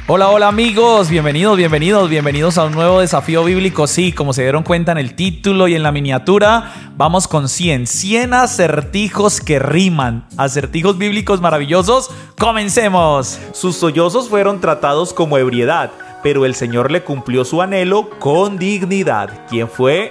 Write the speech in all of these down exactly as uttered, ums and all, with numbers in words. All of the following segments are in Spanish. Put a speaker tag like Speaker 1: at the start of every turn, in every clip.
Speaker 1: Hola, hola amigos, bienvenidos, bienvenidos, bienvenidos a un nuevo desafío bíblico. Sí, como se dieron cuenta en el título y en la miniatura, vamos con cien, cien acertijos que riman, acertijos bíblicos maravillosos. ¡Comencemos! Sus sollozos fueron tratados como ebriedad, pero el Señor le cumplió su anhelo con dignidad. ¿Quién fue?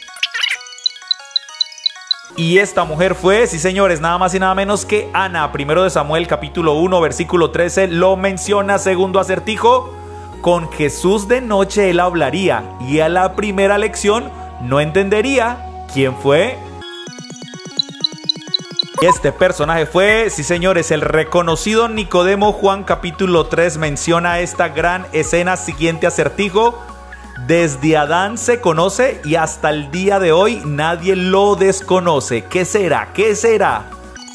Speaker 1: Y esta mujer fue, sí señores, nada más y nada menos que Ana. Primero de Samuel capítulo uno versículo trece lo menciona. Segundo acertijo: con Jesús de noche él hablaría, y a la primera lección no entendería. ¿Quién fue? Este personaje fue, sí señores, el reconocido Nicodemo. Juan capítulo tres menciona esta gran escena. Siguiente acertijo: desde Adán se conoce y hasta el día de hoy nadie lo desconoce. ¿Qué será? ¿Qué será?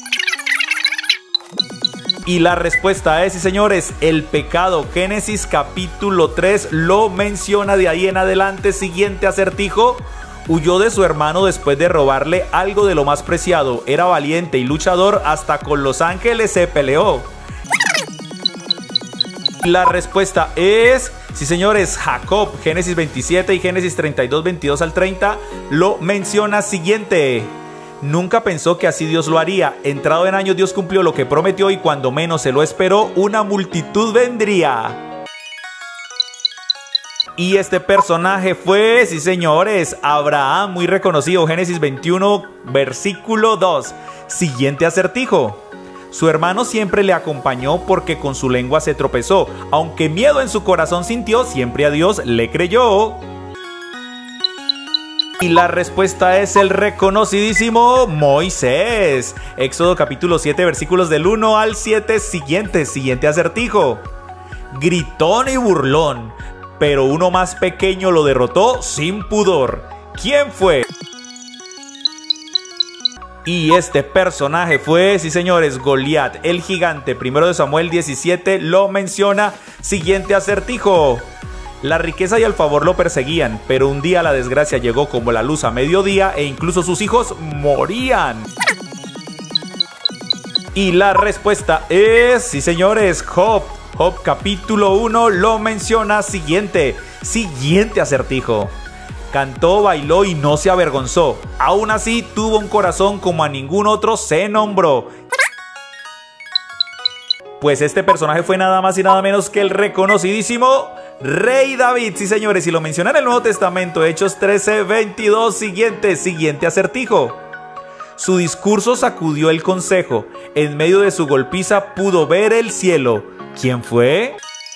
Speaker 1: Y la respuesta es, sí señores, el pecado. Génesis capítulo tres lo menciona. De ahí en adelante, siguiente acertijo: huyó de su hermano después de robarle algo de lo más preciado. Era valiente y luchador, hasta con los ángeles se peleó. La respuesta es, sí señores, Jacob. Génesis veintisiete y Génesis treinta y dos, veintidós al treinta lo menciona. Siguiente: nunca pensó que así Dios lo haría. Entrado en años Dios cumplió lo que prometió, y cuando menos se lo esperó, una multitud vendría. Y este personaje fue, sí señores, Abraham, muy reconocido. Génesis veintiuno versículo dos. Siguiente acertijo: su hermano siempre le acompañó porque con su lengua se tropezó. Aunque miedo en su corazón sintió, siempre a Dios le creyó. Y la respuesta es el reconocidísimo Moisés. Éxodo capítulo siete versículos del uno al siete. Siguiente, siguiente acertijo: gritón y burlón, pero uno más pequeño lo derrotó sin pudor. ¿Quién fue? Y este personaje fue, sí señores, Goliat, el gigante. Primero de Samuel diecisiete lo menciona. Siguiente acertijo: la riqueza y el favor lo perseguían, pero un día la desgracia llegó como la luz a mediodía, e incluso sus hijos morían. Y la respuesta es, sí señores, Job. Job capítulo uno lo menciona. Siguiente, siguiente acertijo: cantó, bailó y no se avergonzó. Aún así tuvo un corazón como a ningún otro se nombró. Pues este personaje fue nada más y nada menos que el reconocidísimo Rey David. Sí señores, y lo menciona en el Nuevo Testamento, Hechos trece veintidós. Siguiente, siguiente acertijo: su discurso sacudió el consejo. En medio de su golpiza pudo ver el cielo. ¿Quién fue?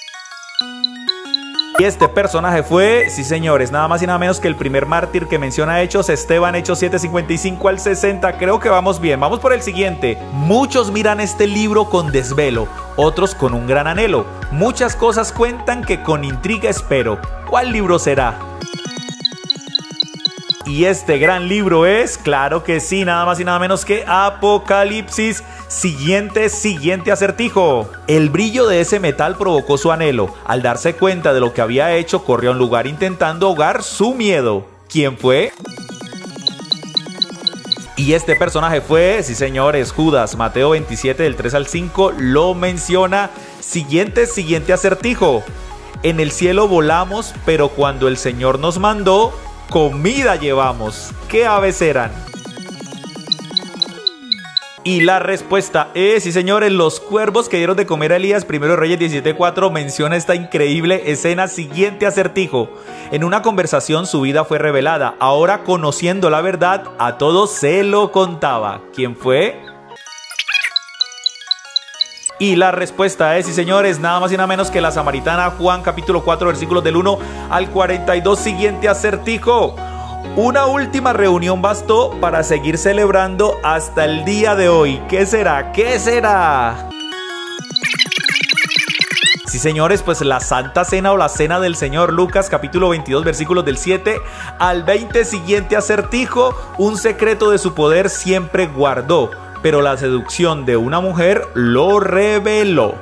Speaker 1: Y este personaje fue, sí señores, nada más y nada menos que el primer mártir que menciona Hechos, Esteban. Hechos siete cincuenta y cinco al sesenta. Creo que vamos bien, vamos por el siguiente. Muchos miran este libro con desvelo, otros con un gran anhelo. Muchas cosas cuentan que con intriga espero. ¿Cuál libro será? Y este gran libro es, claro que sí, nada más y nada menos que Apocalipsis. Siguiente, siguiente acertijo: el brillo de ese metal provocó su anhelo. Al darse cuenta de lo que había hecho, corrió a un lugar intentando ahogar su miedo. ¿Quién fue? Y este personaje fue, sí señores, Judas. Mateo veintisiete del tres al cinco lo menciona. Siguiente, siguiente acertijo: en el cielo volamos, pero cuando el Señor nos mandó, comida llevamos. ¿Qué aves eran? Y la respuesta es, sí señores, los cuervos que dieron de comer a Elías. Primero Reyes diecisiete cuatro menciona esta increíble escena. Siguiente acertijo: en una conversación su vida fue revelada. Ahora, conociendo la verdad, a todos se lo contaba. ¿Quién fue? Y la respuesta es, sí señores, nada más y nada menos que la samaritana. Juan capítulo cuatro versículos del uno al cuarenta y dos. Siguiente acertijo: una última reunión bastó para seguir celebrando hasta el día de hoy. ¿Qué será? ¿Qué será? Sí señores, pues la Santa Cena o la Cena del Señor. Lucas capítulo veintidós versículos del siete al veinte. Siguiente acertijo: un secreto de su poder siempre guardó, pero la seducción de una mujer lo reveló.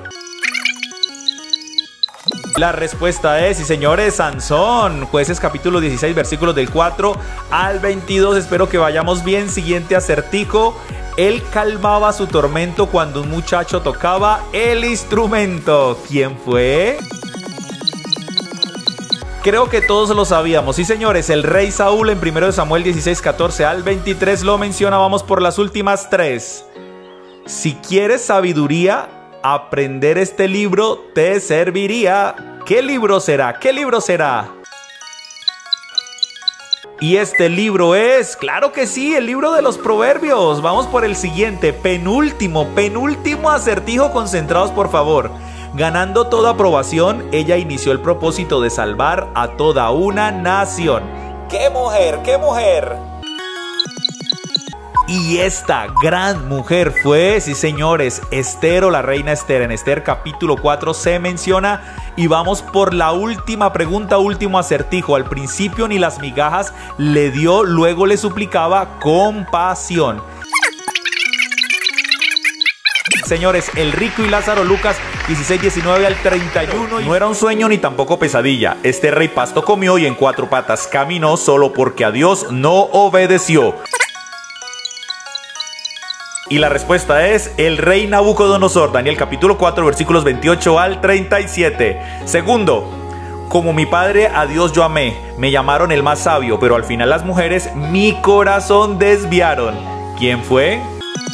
Speaker 1: La respuesta es, sí señores, Sansón. Jueces capítulo dieciséis versículos del cuatro al veintidós. Espero que vayamos bien. Siguiente acertijo: él calmaba su tormento cuando un muchacho tocaba el instrumento. ¿Quién fue? Creo que todos lo sabíamos. Sí, señores, el rey Saúl en primero de Samuel dieciséis, catorce al veintitrés lo menciona. Vamos por las últimas tres. Si quieres sabiduría, aprender este libro te serviría. ¿Qué libro será? ¿Qué libro será? Y este libro es, claro que sí, el libro de los Proverbios. Vamos por el siguiente, penúltimo, penúltimo acertijo. Concentrados, por favor. Ganando toda aprobación, ella inició el propósito de salvar a toda una nación. ¡Qué mujer, qué mujer! Y esta gran mujer fue, sí señores, Esther o la reina Esther. En Esther capítulo cuatro se menciona. Y vamos por la última pregunta, último acertijo. Al principio ni las migajas le dio, luego le suplicaba compasión. Señores, el rico y Lázaro, Lucas dieciséis, diecinueve al treinta y uno. No era un sueño ni tampoco pesadilla. Este rey pasto comió y en cuatro patas caminó solo porque a Dios no obedeció. Y la respuesta es el rey Nabucodonosor. Daniel capítulo cuatro, versículos veintiocho al treinta y siete. Segundo, como mi padre a Dios yo amé, me llamaron el más sabio, pero al final las mujeres mi corazón desviaron. ¿Quién fue?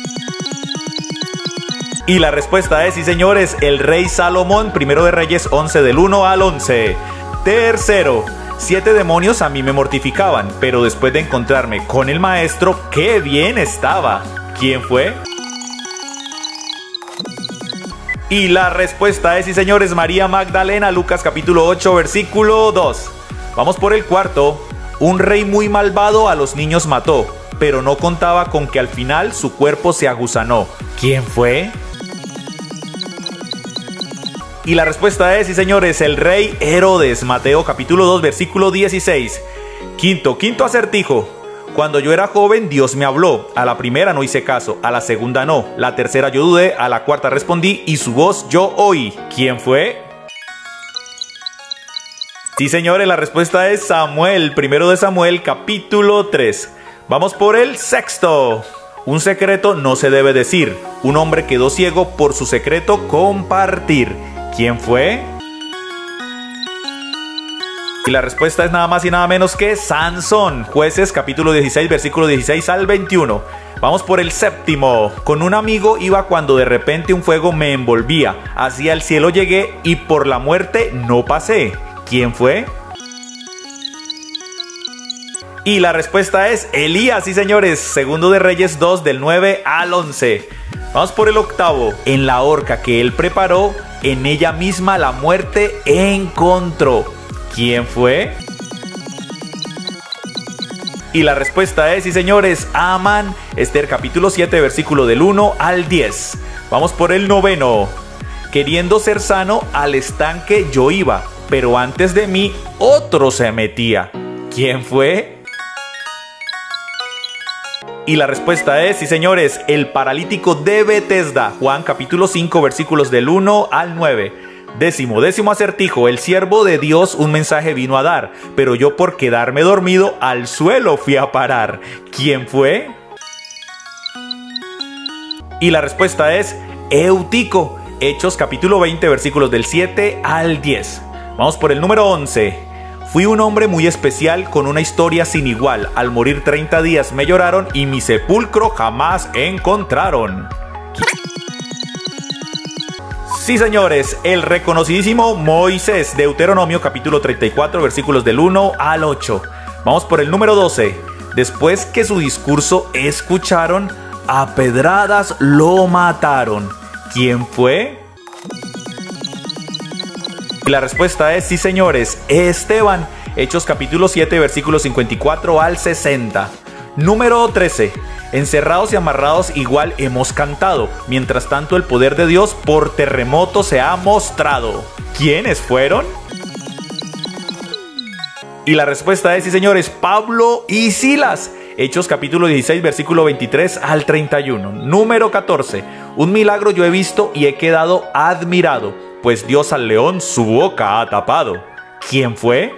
Speaker 1: Y la respuesta es, sí señores, el rey Salomón. Primero de Reyes once del uno al once. Tercero, siete demonios a mí me mortificaban, pero después de encontrarme con el maestro, qué bien estaba. ¿Quién fue? Y la respuesta es, sí señores, María Magdalena. Lucas capítulo ocho, versículo dos. Vamos por el cuarto. Un rey muy malvado a los niños mató, pero no contaba con que al final su cuerpo se aguzanó. ¿Quién fue? Y la respuesta es, sí señores, el rey Herodes. Mateo capítulo dos, versículo dieciséis. Quinto, quinto acertijo. Cuando yo era joven, Dios me habló. A la primera no hice caso, a la segunda no. La tercera yo dudé, a la cuarta respondí y su voz yo oí. ¿Quién fue? Sí, señores, la respuesta es Samuel. Primero de Samuel, capítulo tres. Vamos por el sexto. Un secreto no se debe decir. Un hombre quedó ciego por su secreto compartir. ¿Quién fue? Y la respuesta es nada más y nada menos que Sansón. Jueces capítulo dieciséis, versículo dieciséis al veintiuno. Vamos por el séptimo. Con un amigo iba cuando de repente un fuego me envolvía. Hacia el cielo llegué y por la muerte no pasé. ¿Quién fue? Y la respuesta es Elías, sí señores. Segundo de Reyes dos del nueve al once. Vamos por el octavo. En la horca que él preparó, en ella misma la muerte encontró. ¿Quién fue? Y la respuesta es, sí señores, Amán. Esther capítulo siete, versículo del uno al diez. Vamos por el noveno. Queriendo ser sano, al estanque yo iba, pero antes de mí otro se metía. ¿Quién fue? Y la respuesta es, sí señores, el paralítico de Betesda. Juan capítulo cinco, versículos del uno al nueve. Décimo, décimo acertijo. El siervo de Dios un mensaje vino a dar, pero yo por quedarme dormido al suelo fui a parar. ¿Quién fue? Y la respuesta es Eutico. Hechos capítulo veinte, versículos del siete al diez. Vamos por el número once. Fui un hombre muy especial con una historia sin igual. Al morir treinta días me lloraron y mi sepulcro jamás encontraron. Sí, señores, el reconocidísimo Moisés. Deuteronomio capítulo treinta y cuatro, versículos del uno al ocho. Vamos por el número doce. Después que su discurso escucharon, a pedradas lo mataron. ¿Quién fue? Y la respuesta es, sí señores, Esteban. Hechos capítulo siete, versículos cincuenta y cuatro al sesenta. Número trece. Encerrados y amarrados igual hemos cantado. Mientras tanto el poder de Dios por terremoto se ha mostrado. ¿Quiénes fueron? Y la respuesta es, sí señores, Pablo y Silas. Hechos capítulo dieciséis, versículo veintitrés al treinta y uno. Número catorce. Un milagro yo he visto y he quedado admirado, pues Dios al león su boca ha tapado. ¿Quién fue?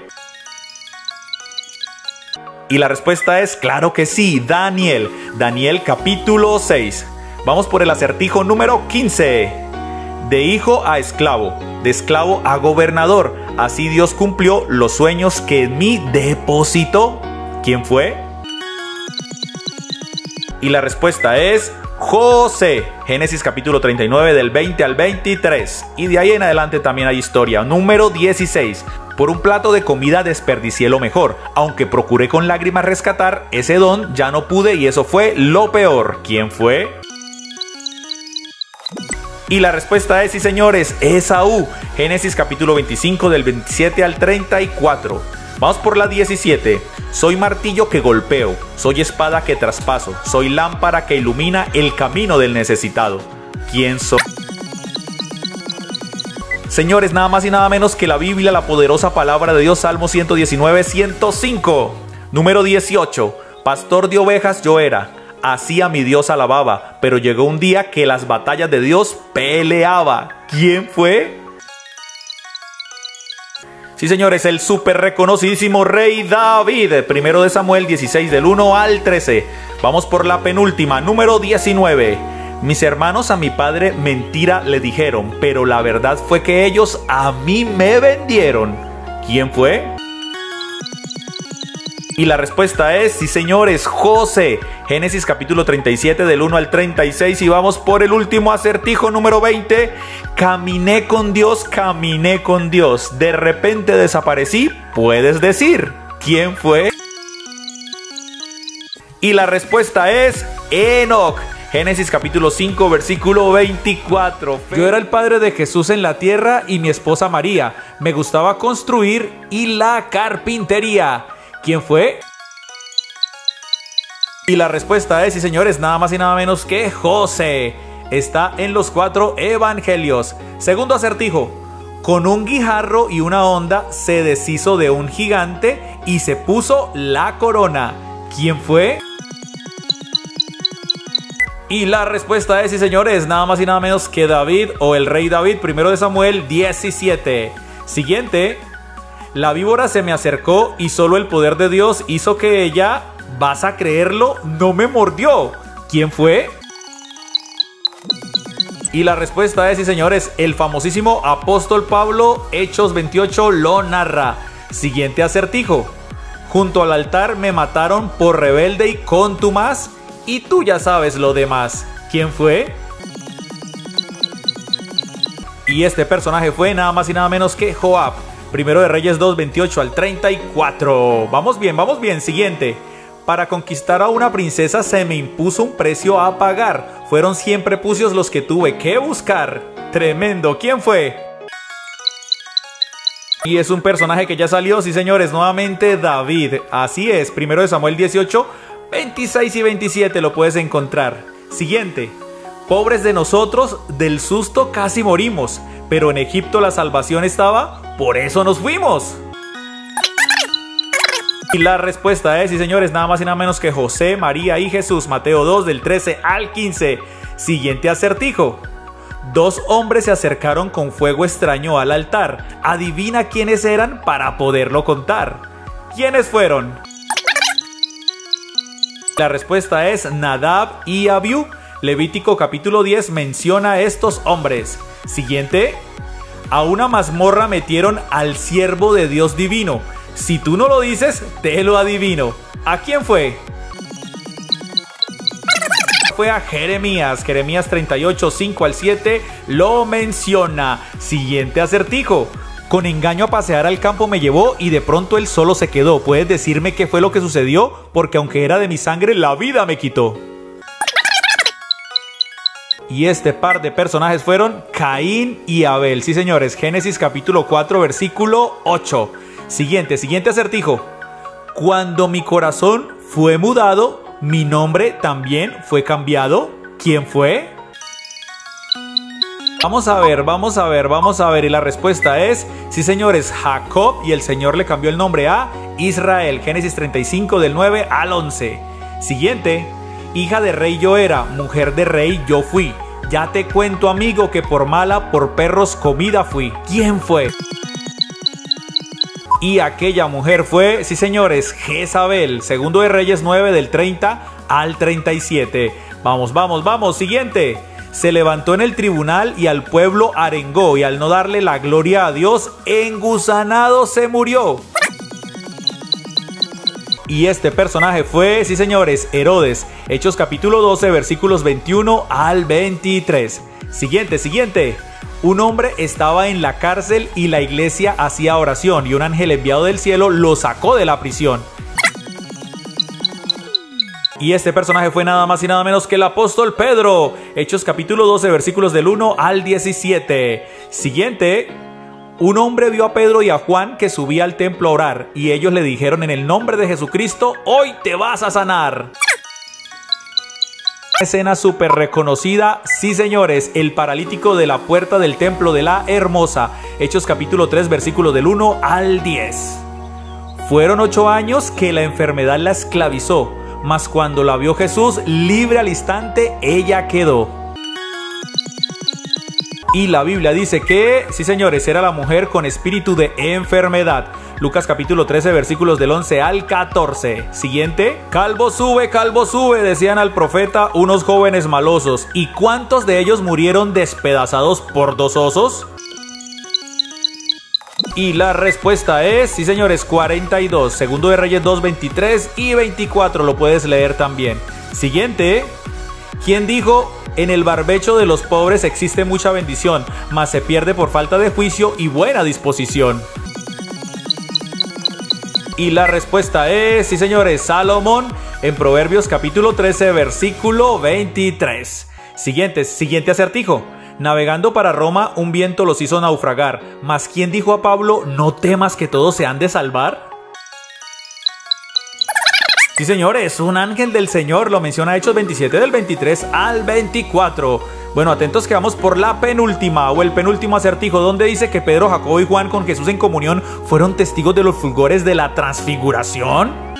Speaker 1: Y la respuesta es, claro que sí, Daniel. Daniel capítulo seis. Vamos por el acertijo número quince. de hijo a esclavo, de esclavo a gobernador. Así Dios cumplió los sueños que en mí depositó. ¿Quién fue? Y la respuesta es José. Génesis capítulo treinta y nueve del veinte al veintitrés. Y de ahí en adelante también hay historia. Número dieciséis. Por un plato de comida desperdicié lo mejor. Aunque procuré con lágrimas rescatar ese don, ya no pude y eso fue lo peor. ¿Quién fue? Y la respuesta es, sí señores, Esaú. Génesis capítulo veinticinco del veintisiete al treinta y cuatro. Vamos por la diecisiete. Soy martillo que golpeo, soy espada que traspaso, soy lámpara que ilumina el camino del necesitado. ¿Quién soy? Señores, nada más y nada menos que la Biblia, la poderosa palabra de Dios, Salmo ciento diecinueve, ciento cinco. Número dieciocho. Pastor de ovejas yo era, así a mi Dios alababa, pero llegó un día que las batallas de Dios peleaba. ¿Quién fue? Sí, señores, el súper reconocidísimo rey David. Primero de Samuel dieciséis del uno al trece. Vamos por la penúltima, número diecinueve. Mis hermanos a mi padre mentira le dijeron, pero la verdad fue que ellos a mí me vendieron. ¿Quién fue? Y la respuesta es, sí señores, José. Génesis capítulo treinta y siete del uno al treinta y seis. Y vamos por el último acertijo, número veinte. Caminé con Dios, caminé con Dios. De repente desaparecí, puedes decir. ¿Quién fue? Y la respuesta es Enoc. Génesis capítulo cinco, versículo veinticuatro. Yo era el padre de Jesús en la tierra y mi esposa María. Me gustaba construir y la carpintería. ¿Quién fue? Y la respuesta es, sí señores, nada más y nada menos que José. Está en los cuatro evangelios. Segundo acertijo. Con un guijarro y una honda se deshizo de un gigante y se puso la corona. ¿Quién fue? Y la respuesta es, sí señores, nada más y nada menos que David o el rey David. Primero de Samuel diecisiete. Siguiente. La víbora se me acercó y solo el poder de Dios hizo que ella, ¿vas a creerlo?, no me mordió. ¿Quién fue? Y la respuesta es, sí señores, el famosísimo apóstol Pablo. Hechos veintiocho lo narra. Siguiente acertijo. Junto al altar me mataron por rebelde y contumaz, y tú ya sabes lo demás. ¿Quién fue? Y este personaje fue nada más y nada menos que Joab. Primero de Reyes dos, veintiocho al treinta y cuatro. Vamos bien, vamos bien. Siguiente. Para conquistar a una princesa se me impuso un precio a pagar. Fueron cien prepucios los que tuve que buscar. Tremendo. ¿Quién fue? Y es un personaje que ya salió, sí señores, nuevamente David. Así es, primero de Samuel dieciocho, veintiséis y veintisiete lo puedes encontrar. Siguiente. Pobres de nosotros, del susto casi morimos, pero en Egipto la salvación estaba, por eso nos fuimos. Y la respuesta es, sí señores, nada más y nada menos que José, María y Jesús. Mateo dos del trece al quince. Siguiente acertijo. Dos hombres se acercaron con fuego extraño al altar. Adivina quiénes eran para poderlo contar. ¿Quiénes fueron? La respuesta es Nadab y Abiú. Levítico capítulo diez menciona a estos hombres. Siguiente. A una mazmorra metieron al siervo de Dios divino. Si tú no lo dices, te lo adivino. ¿A quién fue? Fue a Jeremías. Jeremías treinta y ocho, cinco al siete lo menciona. Siguiente acertijo. Con engaño a pasear al campo me llevó y de pronto él solo se quedó. ¿Puedes decirme qué fue lo que sucedió? Porque aunque era de mi sangre, la vida me quitó. Y este par de personajes fueron Caín y Abel. Sí señores, Génesis capítulo cuatro versículo ocho. Siguiente, siguiente acertijo. Cuando mi corazón fue mudado, mi nombre también fue cambiado. ¿Quién fue? Vamos a ver, vamos a ver, vamos a ver. Y la respuesta es, sí señores, Jacob, y el Señor le cambió el nombre a Israel. Génesis treinta y cinco del nueve al once. Siguiente. Hija de rey yo era, mujer de rey yo fui. Ya te cuento, amigo, que por mala, por perros comida fui. ¿Quién fue? Y aquella mujer fue, sí señores, Jezabel. Segundo de Reyes nueve del treinta al treinta y siete. Vamos, vamos, vamos. Siguiente. Se levantó en el tribunal y al pueblo arengó, y al no darle la gloria a Dios, engusanado se murió. Y este personaje fue, sí señores, Herodes. Hechos capítulo doce, versículos veintiuno al veintitrés. Siguiente, siguiente. Un hombre estaba en la cárcel y la iglesia hacía oración, y un ángel enviado del cielo lo sacó de la prisión. Y este personaje fue nada más y nada menos que el apóstol Pedro. Hechos capítulo doce, versículos del uno al diecisiete. Siguiente. Un hombre vio a Pedro y a Juan que subía al templo a orar, y ellos le dijeron: en el nombre de Jesucristo, hoy te vas a sanar. Escena súper reconocida, sí señores, el paralítico de la puerta del templo de la Hermosa. Hechos capítulo tres, versículos del uno al diez. Fueron ocho años que la enfermedad la esclavizó, mas cuando la vio Jesús libre al instante, ella quedó. Y la Biblia dice que, sí señores, era la mujer con espíritu de enfermedad. Lucas capítulo trece, versículos del once al catorce. Siguiente. Calvo sube, calvo sube, decían al profeta unos jóvenes malosos. ¿Y cuántos de ellos murieron despedazados por dos osos? Y la respuesta es, sí señores, cuarenta y dos. Segundo de Reyes dos, veintitrés y veinticuatro, lo puedes leer también. Siguiente. ¿Quién dijo: en el barbecho de los pobres existe mucha bendición, mas se pierde por falta de juicio y buena disposición? Y la respuesta es, sí señores, Salomón, en Proverbios capítulo trece, versículo veintitrés. Siguiente, siguiente acertijo. Navegando para Roma, un viento los hizo naufragar, mas ¿quién dijo a Pablo: no temas que todos se han de salvar? Sí señores, un ángel del Señor, lo menciona Hechos veintisiete del veintitrés al veinticuatro. Bueno, atentos que vamos por la penúltima o el penúltimo acertijo, donde dice que Pedro, Jacobo y Juan con Jesús en comunión fueron testigos de los fulgores de la transfiguración.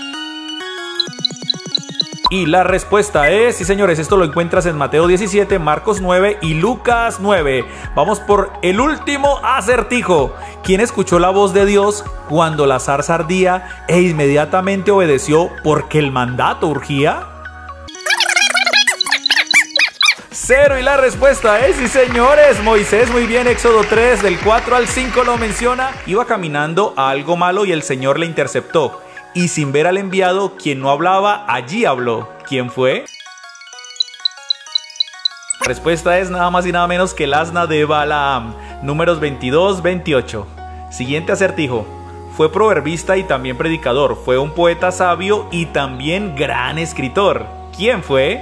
Speaker 1: Y la respuesta es, sí señores, esto lo encuentras en Mateo diecisiete, Marcos nueve y Lucas nueve. Vamos por el último acertijo. ¿Quién escuchó la voz de Dios cuando la zarza ardía e inmediatamente obedeció porque el mandato urgía? Cero, y la respuesta es, sí señores, Moisés. Muy bien, Éxodo tres, del cuatro al cinco lo menciona. Iba caminando a algo malo y el Señor le interceptó. Y sin ver al enviado, quien no hablaba, allí habló. ¿Quién fue? La respuesta es nada más y nada menos que el asna de Balaam. Números veintidós, veintiocho. Siguiente acertijo. Fue proverbista y también predicador. Fue un poeta sabio y también gran escritor. ¿Quién fue?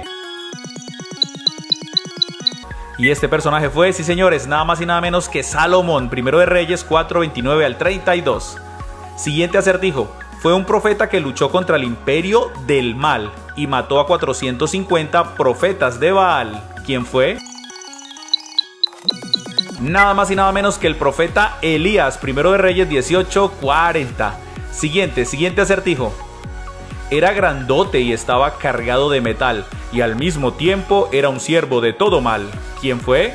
Speaker 1: Y este personaje fue, sí señores, nada más y nada menos que Salomón. Primero de Reyes cuatro, veintinueve al treinta y dos. Siguiente acertijo. Fue un profeta que luchó contra el imperio del mal y mató a cuatrocientos cincuenta profetas de Baal. ¿Quién fue? Nada más y nada menos que el profeta Elías. Primero de Reyes dieciocho, cuarenta. Siguiente, siguiente acertijo. Era grandote y estaba cargado de metal, y al mismo tiempo era un siervo de todo mal. ¿Quién fue?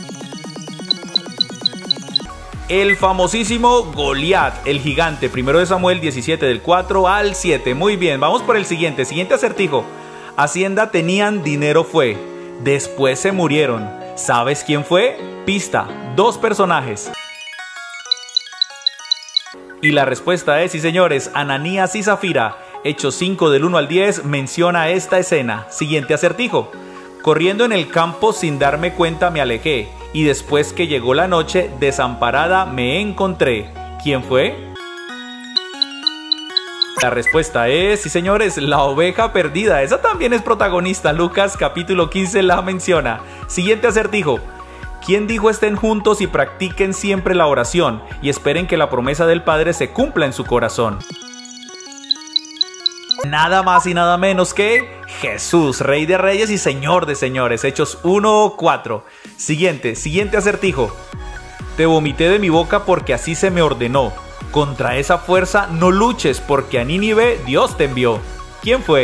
Speaker 1: El famosísimo Goliat, el gigante. Primero de Samuel diecisiete, del cuatro al siete. Muy bien, vamos por el siguiente. Siguiente acertijo. Hacienda tenían, dinero fue. Después se murieron. ¿Sabes quién fue? Pista, dos personajes. Y la respuesta es, sí señores, Ananías y Zafira. Hechos cinco, del uno al diez, menciona esta escena. Siguiente acertijo. Corriendo en el campo sin darme cuenta me alejé, y después que llegó la noche, desamparada me encontré. ¿Quién fue? La respuesta es, sí señores, la oveja perdida. Esa también es protagonista. Lucas capítulo quince la menciona. Siguiente acertijo. ¿Quién dijo estén juntos y practiquen siempre la oración y esperen que la promesa del Padre se cumpla en su corazón? Nada más y nada menos que Jesús, Rey de Reyes y Señor de Señores. Hechos uno, cuatro. Siguiente, siguiente acertijo. Te vomité de mi boca porque así se me ordenó. Contra esa fuerza no luches porque a Nínive Dios te envió. ¿Quién fue?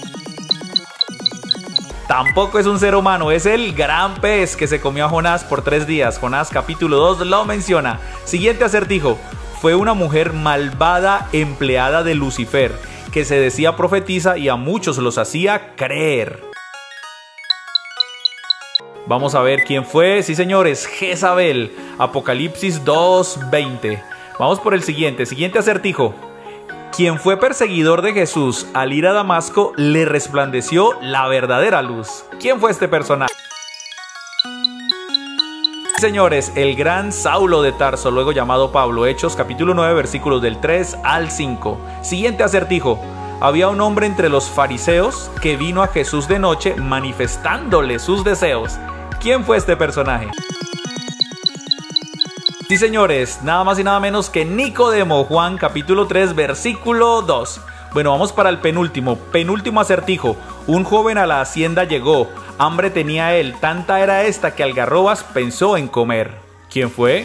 Speaker 1: Tampoco es un ser humano, es el gran pez que se comió a Jonás por tres días. Jonás capítulo dos lo menciona. Siguiente acertijo. Fue una mujer malvada empleada de Lucifer, que se decía profetisa y a muchos los hacía creer. Vamos a ver quién fue. Sí, señores, Jezabel. Apocalipsis dos veinte. Vamos por el siguiente. Siguiente acertijo. Quien fue perseguidor de Jesús al ir a Damasco, le resplandeció la verdadera luz. ¿Quién fue este personaje? Señores, el gran Saulo de Tarso, luego llamado Pablo. Hechos capítulo nueve, versículos del tres al cinco. Siguiente acertijo. Había un hombre entre los fariseos que vino a Jesús de noche manifestándole sus deseos. ¿Quién fue este personaje? Sí, señores, nada más y nada menos que Nicodemo. Juan capítulo tres, versículo dos. Bueno, vamos para el penúltimo, penúltimo acertijo. Un joven a la hacienda llegó, hambre tenía él, tanta era esta que algarrobas pensó en comer. ¿Quién fue?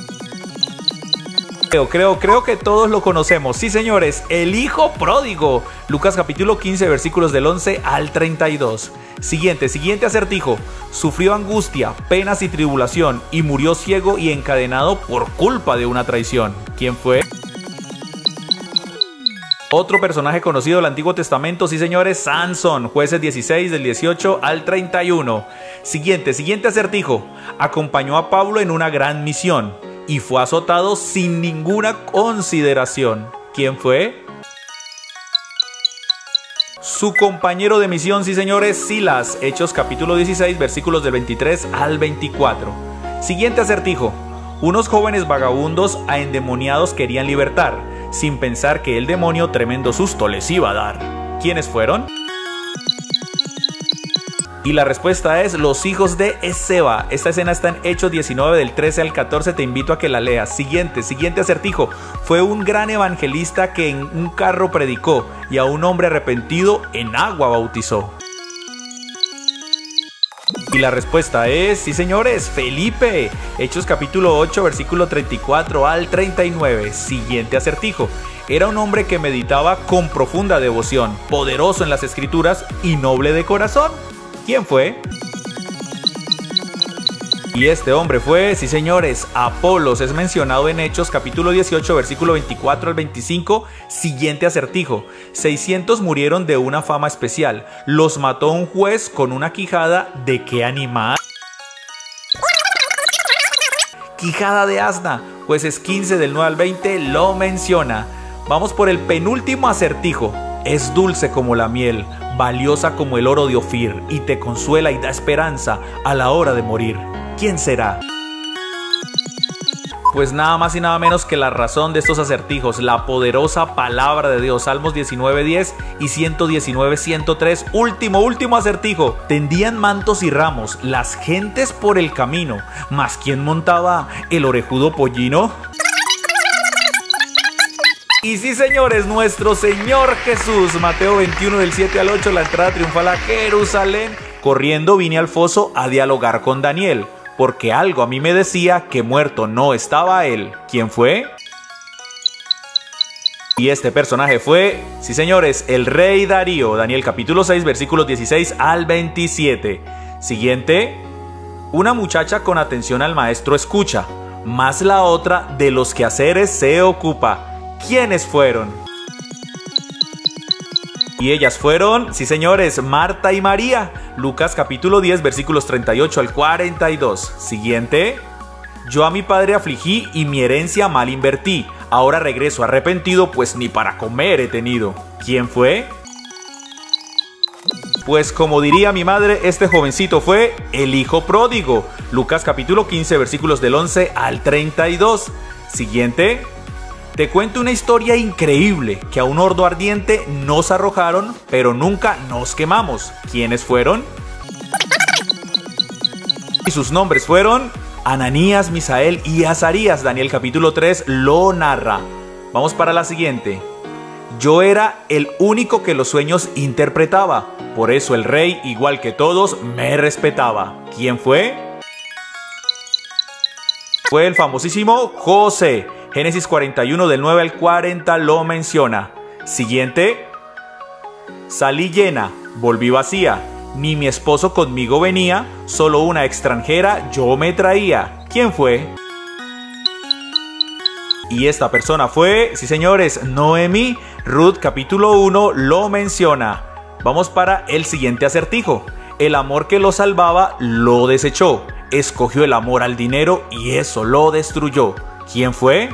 Speaker 1: Creo, creo, creo que todos lo conocemos. Sí, señores, el hijo pródigo. Lucas capítulo quince, versículos del once al treinta y dos. Siguiente, siguiente acertijo. Sufrió angustia, penas y tribulación y murió ciego y encadenado por culpa de una traición. ¿Quién fue? Otro personaje conocido del Antiguo Testamento, sí, señores, Sansón. Jueces dieciséis, del dieciocho al treinta y uno. Siguiente, siguiente acertijo. Acompañó a Pablo en una gran misión y fue azotado sin ninguna consideración. ¿Quién fue? Su compañero de misión, sí, señores, Silas. Hechos capítulo dieciséis, versículos del veintitrés al veinticuatro. Siguiente acertijo. Unos jóvenes vagabundos a endemoniados querían libertar, sin pensar que el demonio tremendo susto les iba a dar. ¿Quiénes fueron? Y la respuesta es los hijos de Esceva. Esta escena está en Hechos diecinueve, del trece al catorce. Te invito a que la leas. Siguiente, siguiente acertijo. Fue un gran evangelista que en un carro predicó y a un hombre arrepentido en agua bautizó. Y la respuesta es, sí, señores, Felipe. Hechos capítulo ocho, versículo treinta y cuatro al treinta y nueve. Siguiente acertijo. Era un hombre que meditaba con profunda devoción, poderoso en las escrituras y noble de corazón. ¿Quién fue? Y este hombre fue, sí, señores, Apolos. Es mencionado en Hechos capítulo dieciocho, versículo veinticuatro al veinticinco. Siguiente acertijo. seiscientos murieron de una fama especial. Los mató un juez con una quijada. ¿De qué animal? Quijada de asna. Jueces quince, del nueve al veinte, lo menciona. Vamos por el penúltimo acertijo. Es dulce como la miel, valiosa como el oro de Ofir, y te consuela y da esperanza a la hora de morir. ¿Quién será? Pues nada más y nada menos que la razón de estos acertijos, la poderosa palabra de Dios. Salmos diecinueve, diez y ciento diecinueve, ciento tres. Último, último acertijo. Tendían mantos y ramos las gentes por el camino, mas ¿quién montaba el orejudo pollino? Y sí, señores, nuestro Señor Jesús. Mateo veintiuno, del siete al ocho, la entrada triunfal a Jerusalén. Corriendo vine al foso a dialogar con Daniel, porque algo a mí me decía que muerto no estaba él. ¿Quién fue? Y este personaje fue, sí, señores, el rey Darío. Daniel capítulo seis, versículos dieciséis al veintisiete. Siguiente. Una muchacha con atención al maestro escucha, mas la otra de los quehaceres se ocupa. ¿Quiénes fueron? Y ellas fueron, sí, señores, Marta y María. Lucas capítulo diez, versículos treinta y ocho al cuarenta y dos. Siguiente. Yo a mi padre afligí y mi herencia mal invertí. Ahora regreso arrepentido, pues ni para comer he tenido. ¿Quién fue? Pues como diría mi madre, este jovencito fue el hijo pródigo. Lucas capítulo quince, versículos del once al treinta y dos. Siguiente. Te cuento una historia increíble, que a un horno ardiente nos arrojaron, pero nunca nos quemamos. ¿Quiénes fueron? Y sus nombres fueron Ananías, Misael y Azarías. Daniel capítulo tres lo narra. Vamos para la siguiente. Yo era el único que los sueños interpretaba, por eso el rey, igual que todos, me respetaba. ¿Quién fue? Fue el famosísimo José. Génesis cuarenta y uno, del nueve al cuarenta, lo menciona. Siguiente. Salí llena, volví vacía. Ni mi esposo conmigo venía, solo una extranjera yo me traía. ¿Quién fue? Y esta persona fue, sí, señores, Noemí. Ruth capítulo uno lo menciona. Vamos para el siguiente acertijo. el amor que lo salvaba lo desechó. Escogió el amor al dinero y eso lo destruyó. ¿Quién fue?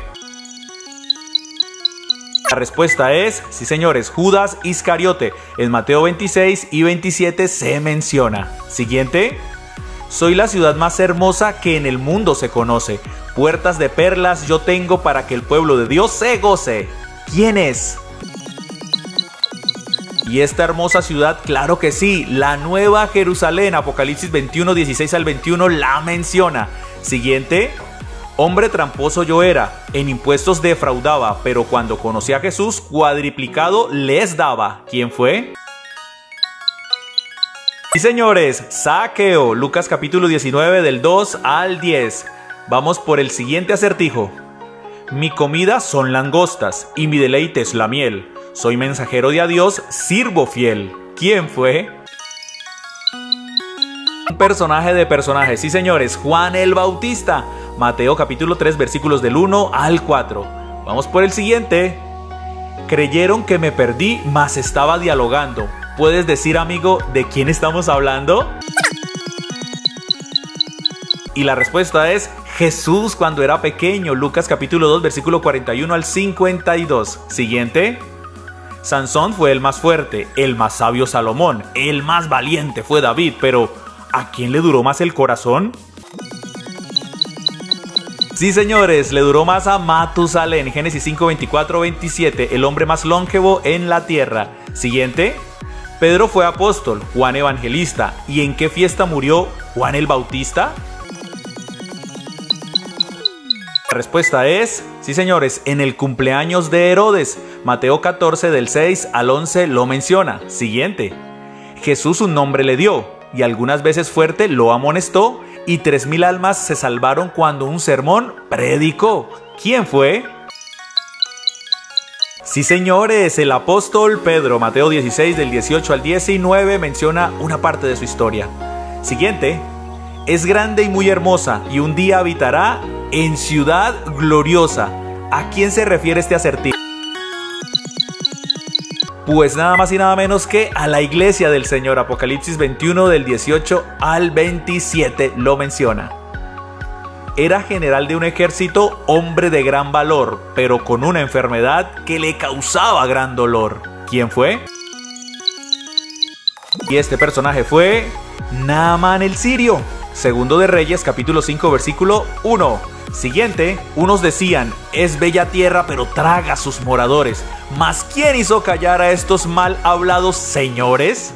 Speaker 1: La respuesta es, sí señores, Judas Iscariote. En Mateo veintiséis y veintisiete se menciona. Siguiente. Soy la ciudad más hermosa que en el mundo se conoce. Puertas de perlas yo tengo para que el pueblo de Dios se goce. ¿Quién es? Y esta hermosa ciudad, claro que sí, la Nueva Jerusalén. Apocalipsis veintiuno, dieciséis al veintiuno la menciona. Siguiente. Hombre tramposo yo era, en impuestos defraudaba, pero cuando conocí a Jesús, cuadriplicado les daba. ¿Quién fue? Sí señores, Zaqueo, Lucas capítulo diecinueve del dos al diez. Vamos por el siguiente acertijo. Mi comida son langostas y mi deleite es la miel. Soy mensajero de adiós, sirvo fiel. ¿Quién fue? Un personaje de personajes, sí señores, Juan el Bautista. Mateo capítulo tres versículos del uno al cuatro. Vamos por el siguiente. Creyeron que me perdí, mas estaba dialogando. ¿Puedes decir, amigo, de quién estamos hablando? Y la respuesta es Jesús cuando era pequeño. Lucas capítulo dos versículo cuarenta y uno al cincuenta y dos. Siguiente. Sansón fue el más fuerte, el más sabio Salomón, el más valiente fue David, pero ¿a quién le duró más el corazón? Sí señores, le duró más a Matusalén. Génesis cinco, veinticuatro, veintisiete, el hombre más longevo en la tierra. Siguiente. Pedro fue apóstol, Juan evangelista. ¿Y en qué fiesta murió Juan el Bautista? La respuesta es, sí señores, en el cumpleaños de Herodes. Mateo catorce del seis al once lo menciona. Siguiente. Jesús un nombre le dio y algunas veces fuerte lo amonestó y tres mil almas se salvaron cuando un sermón predicó. ¿Quién fue? Sí señores, el apóstol Pedro. Mateo dieciséis del dieciocho al diecinueve menciona una parte de su historia. Siguiente. Es grande y muy hermosa y un día habitará en ciudad gloriosa. ¿A quién se refiere este acertijo? Pues nada más y nada menos que a la iglesia del Señor. Apocalipsis veintiuno del dieciocho al veintisiete lo menciona. Era general de un ejército, hombre de gran valor, pero con una enfermedad que le causaba gran dolor. ¿Quién fue? Y este personaje fue Naamán el sirio. Segundo de Reyes, capítulo cinco, versículo uno. Siguiente, unos decían, es bella tierra pero traga a sus moradores. ¿Mas quién hizo callar a estos mal hablados señores?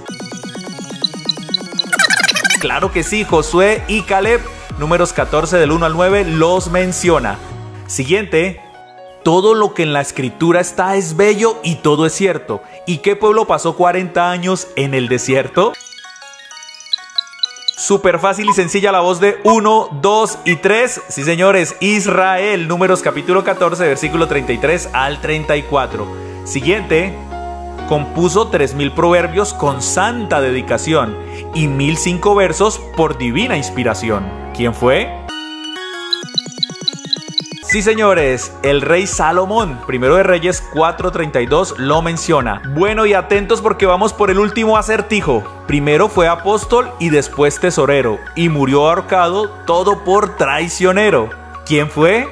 Speaker 1: Claro que sí, Josué y Caleb. Números catorce del uno al nueve los menciona. Siguiente, todo lo que en la escritura está es bello y todo es cierto. ¿Y qué pueblo pasó cuarenta años en el desierto? Súper fácil y sencilla la voz de uno, dos y tres. Sí señores, Israel. Números capítulo catorce, versículo treinta y tres al treinta y cuatro. Siguiente. Compuso tres mil proverbios con santa dedicación y mil cinco versos por divina inspiración. ¿Quién fue? Sí señores, el rey Salomón. Primero de Reyes cuatro treinta y dos lo menciona. Bueno, y atentos porque vamos por el último acertijo. Primero fue apóstol y después tesorero, y murió ahorcado, todo por traicionero. ¿Quién fue?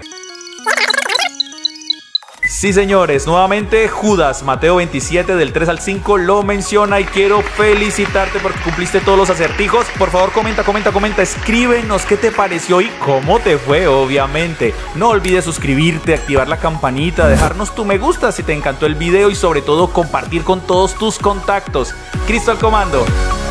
Speaker 1: Sí señores, nuevamente Judas. Mateo veintisiete del tres al cinco lo menciona y quiero felicitarte porque cumpliste todos los acertijos. Por favor comenta, comenta, comenta, escríbenos qué te pareció y cómo te fue, obviamente. No olvides suscribirte, activar la campanita, dejarnos tu me gusta si te encantó el video y sobre todo compartir con todos tus contactos. Cristo al comando.